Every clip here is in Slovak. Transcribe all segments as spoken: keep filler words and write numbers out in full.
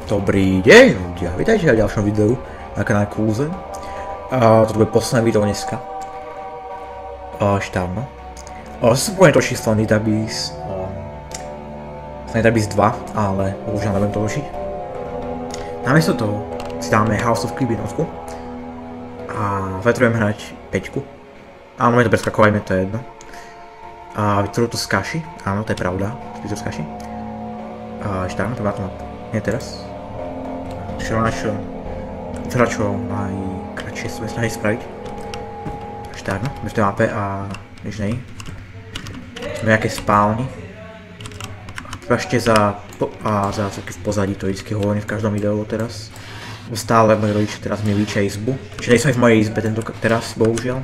Dobrý deň ľudia, vítajte v ďalšom videu na kanále Coolzen. A toto bude posledné video dneska. A ešte dávno. Zase sa poviem točiť Slendy Database. Slendy Database dva, ale bohužiaľ neviem to točiť. Namiesto toho si dáme House of Creep jednotku. A zajtra budem hrať päťku. Áno, je to preskakovajme, to je jedno. A vytvoril to z kaši, áno, to je pravda, vytvoril to z kaši. A ešte dávno to má to map. Nie teraz. Čo na čo, teda čo najkratšie sa snaží spraviť. Až tak, no, v tej mape a nič nej. Sme nejaké spálni. Prepačte za, po, a za celky v pozadí, to vždycky hovorím v každom videu teraz. Stále moji rodiče teraz mi líčia izbu. Čiže nejsem v mojej izbe tento teraz, bohužiaľ.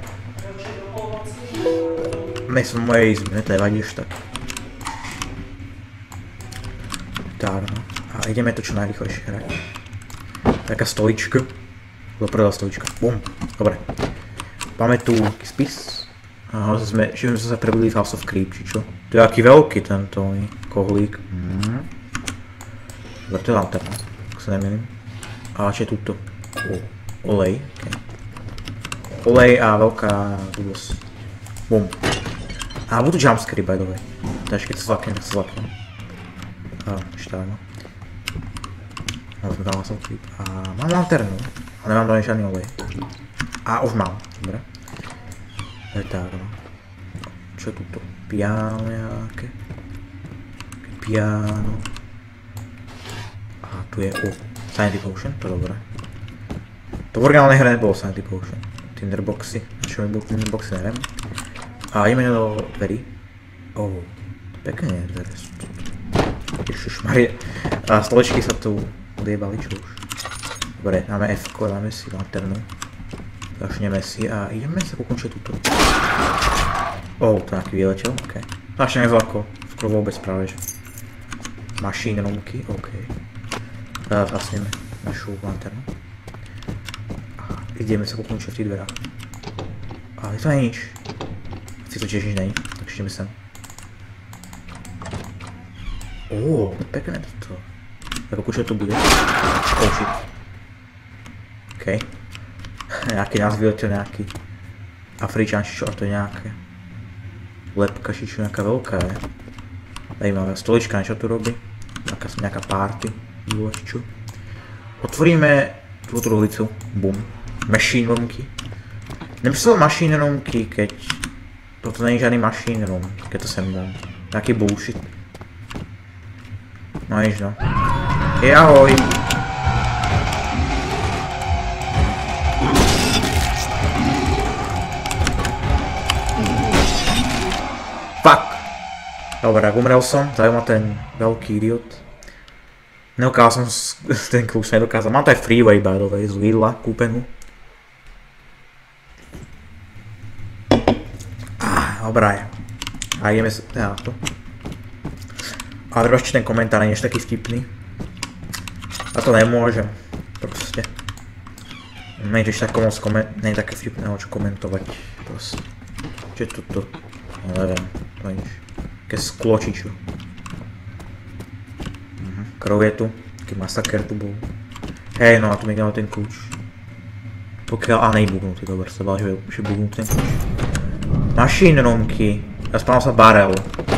Nejsem v mojej izbe, ne to nevadí už tak. Tak no. A ideme to čo najrýchlejšie hrať. Taká stolička. Prvá stolička. Bum. Dobre. Máme tu spis. Aha, sme, že sme sa prebudili v House of Creep, či čo? To je aký veľký tento kohlík. Mm. Dobre, to je lanterna, ak sa nemýlim. A čo je tuto? O, olej. Okay. Olej a veľká dosť. Bum. A budú jumpscary by the way. Takže keď sa zlaknem, tak sa zlaknem. A ešte áno. Mám House of Creep. A mám lanternu. A nemám do nej žiadny olej. A už mám. Dobre. To je tak, no. Čo je tuto? Piano nejaké. Piano. A tu je, o, Sanity Potion, to je dobré. To v originálnej hre nebolo Sanity Potion. Tinderboxy, čo mi bol Tinderboxy, neviem. A ideme do dverí. O, pekne dvere sú tu. Ježišmarie. A stolečky sa tu odjebali, čo už. Dobre, máme F-ko, dáme si lanternu. Začneme si a ideme sa ukončiť túto. O, to nejaký vyletel, okej. Začneme zlako, skoro vôbec práve, že. Machine roomky, okej. Teraz zasneme našu lanternu. A ideme sa ukončiť v tých dverách. Ale to nie je nič. Si to tiež nič nie, tak ideme sem. Ó, pekné toto. Tak čo to bude? Oh shit. Okej. Nejaký názvy to nejaký Afričan, či čo, a to je nejaké lepka, či čo, nejaká veľká je. Zajímavé, stolička niečo tu robí. Nejaká, nejaká party, čo. Otvoríme túto truhlicu, bum. Machine roomky. Nemyslel machine roomky, keď toto není žiadny machine room, keď to sem dám. Nejaký bullshit. No nič no. Je ahoj. Fuck. Dobre, ak umrel som, zaujíma ten veľký idiot. Nedokázal som ten kľúč, nedokázal. Mám to aj freeway by the way, z Lidla kúpenú. Ah, dobrá je. A ideme sa, ja to. Ale treba ešte ten komentár, nie je taký vtipný. A to nemôžem, proste. Nie je ešte také moc koment... Nie je také vtipného čo komentovať, proste. Čo je tuto? No neviem, to je nič. Také skločičo. Mhm, krv je tu, taký masaker tu bol. Hej, no a tu mi dal ten kľúč. Pokiaľ, a nej bugnutý, dobre, sa bál, že je bugnutý ten kľúč. Machine roomky, ja spávam sa barel.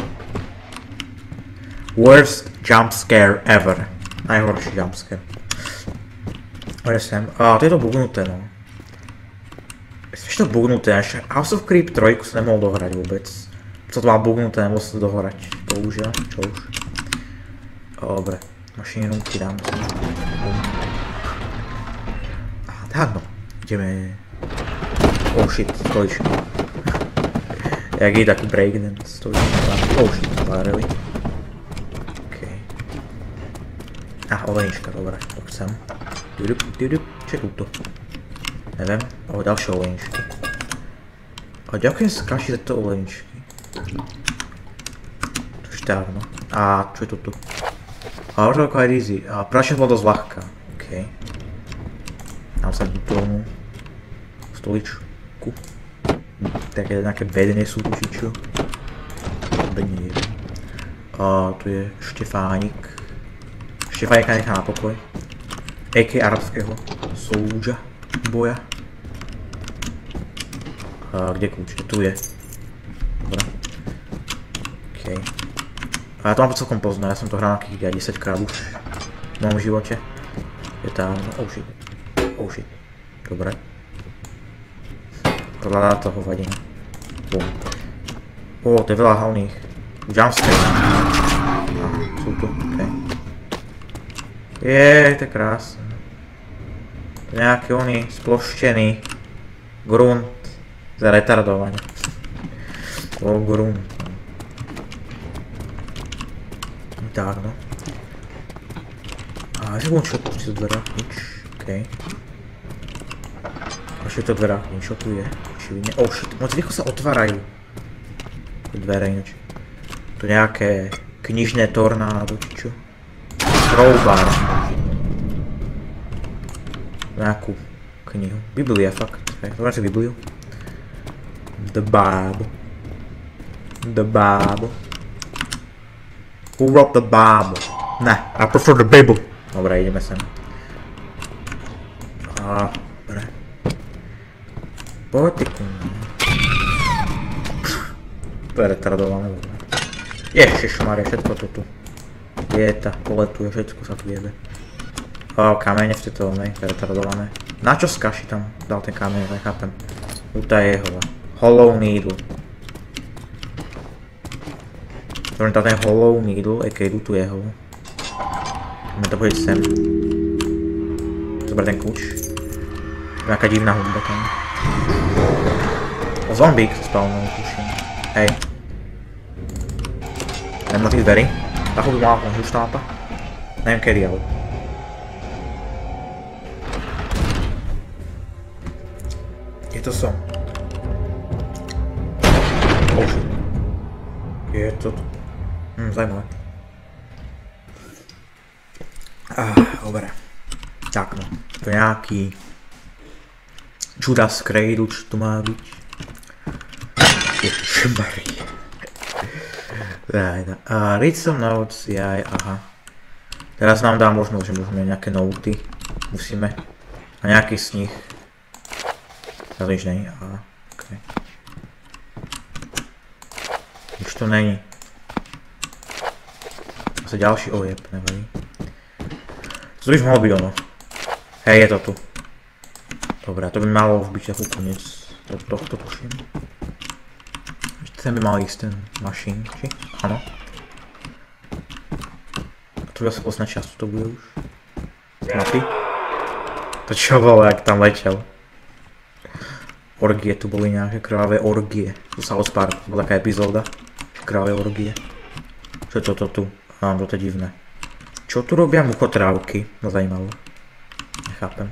Worst jump scare ever. Najhorší jump scare. Poďme sem. A to je to bugnuté, no. Ešte to bugnuté, až House of Creep tri sa nemohol dohrať vôbec. Co to má bugnuté, nemohol sa to dohrať. Bohužiaľ, čo už. Dobre, machine roomky dáme si. A tak no, ideme... Oh shit, stolička. Jak je taký breakdance, stolička. Oh shit, barely. Ah, olejnička, dobré, to chcem. Dudup, dudup, čo je túto? Neviem, o, ďalšie olejničky. A ďakujem sa kaši za to olejničky. To je štárno. A čo je toto? A možno ako aj easy. A prášia bola dosť ľahká. Okej. Dám sa do tomu stoličku. Také nejaké bedne sú tu, či čo? Bedne je. A tu je Štefánik. Ešte fajka nechá na pokoj. á ká arabského solúža, boja. A kde kľúč? Tu je. Dobre. Okej. A ja to mám celkom poznať, ja som to hral nejakých desať krát už v mojom živote. Je tam... Oh shit. Oh shit. Dobre. Podľa toho vadí. Bum. Ó, to je veľa hlavných jumpscare. Á, sú tu, okej. Jeej, to je krásne. To je nejaký oný sploštený grunt za retardovanie. O, grunt. Tak, no. A ešte čo tu v dverách, nič, okej. Ešte v dverách, nič, čo tu je, očividne. Oh shit, moc rýchlo sa otvárajú. Dvere ináč. Tu nejaké knižné tornádo, či čo. Crowbar. Nejakú knihu. Biblia, fakt. Zoberiem si Bibliu. The Bible. The Bible. Who wrote the Bible? Nah, I prefer the Bible. Dobre, ideme sem. A, dobre. Poďte ku mne. To je retardované. Ježišmaria, všetko to tu. Vieta, poletuje, všetko sa tu jebe. O, kamene v tejto onej, to je retardované. Na čo z kaši tam dal ten kameň, nechápem. Uta je jeho. Hollow Needle. Dobre, tam ten Hollow Needle, aj keď idú tu jeho. Ideme to pôjsť sem. Dobre, ten kľúč. Nejaká divná hudba tam. O, zombík sa spavnul, tuším. Hej. Neviem na tých dverí. Tá chodu mala už tápa. Neviem kedy, ale. Je to som. Oh shit. Je to tu. Hm, zajímavé. Ah, dobre. Tak no. To je nejaký Judas Cradle, čo to má byť. Ježišmarie. Right. A read some notes, jaj, aha. Teraz nám dá možnosť, že môžeme nejaké noty. Musíme. A nejaký z nich. Teraz nič není, aha. Okay. Už to není. Zase ďalší ojeb, nevadí. To by už mohlo byť ono. Hej, je to tu. Dobre, to by malo už byť ako koniec tohto tuším. Ten by mal ísť ten mašín, či? Áno. A tu asi posledná časť to bude už. Mapy. To čo bolo, jak tam letel. Orgie tu boli nejaké krvavé orgie. Tu sa South Park, bola taká epizóda. Krvavé orgie. Čo je toto tu? Áno, toto je divné. Čo tu robia muchotrávky? No zajímavé. Nechápem.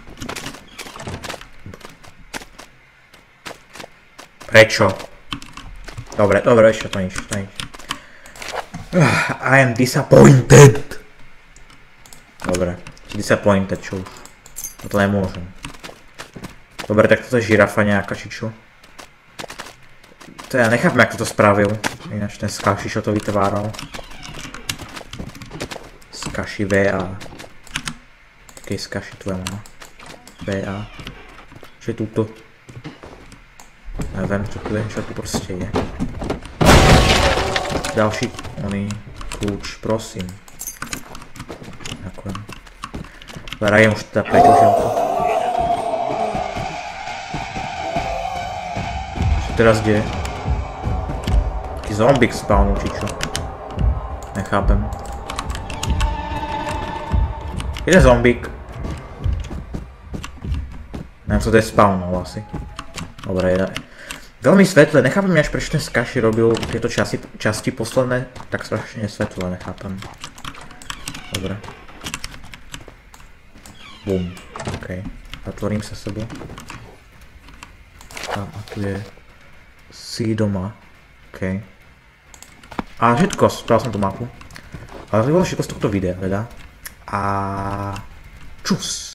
Prečo? Dobre, dobre, ešte to nič, to nič. I am disappointed. Dobre, disappointed, čo už. To nemôžem. Dobre, tak toto je žirafa nejaká, či čo. To ja nechápem, jak to spravil. Ináč ten Skashi, čo to vytváral. Skashi vé á. Taký Skashi tu je má. vé á. Čo je túto? Neviem, čo tu je, čo tu proste je. Ďalší, oný kľúč, prosím. Ďakujem. Zarajem už teda preč už to. Čo teraz kde? Taký zombík spawnul, či čo? Nechápem. Kde je zombík? Neviem, co to je spawnul asi. Dobre, je. Veľmi svetlé, nechápem až prečo ten Skashi robil tieto časti, časti posledné, tak strašne svetlé, nechápem. Dobre. Bum, okej. Zatvorím sa sebou. A, a tu je si doma, okej. A všetko, spravil som tú mapu. Ale to bolo všetko z tohto videa, teda. A čus.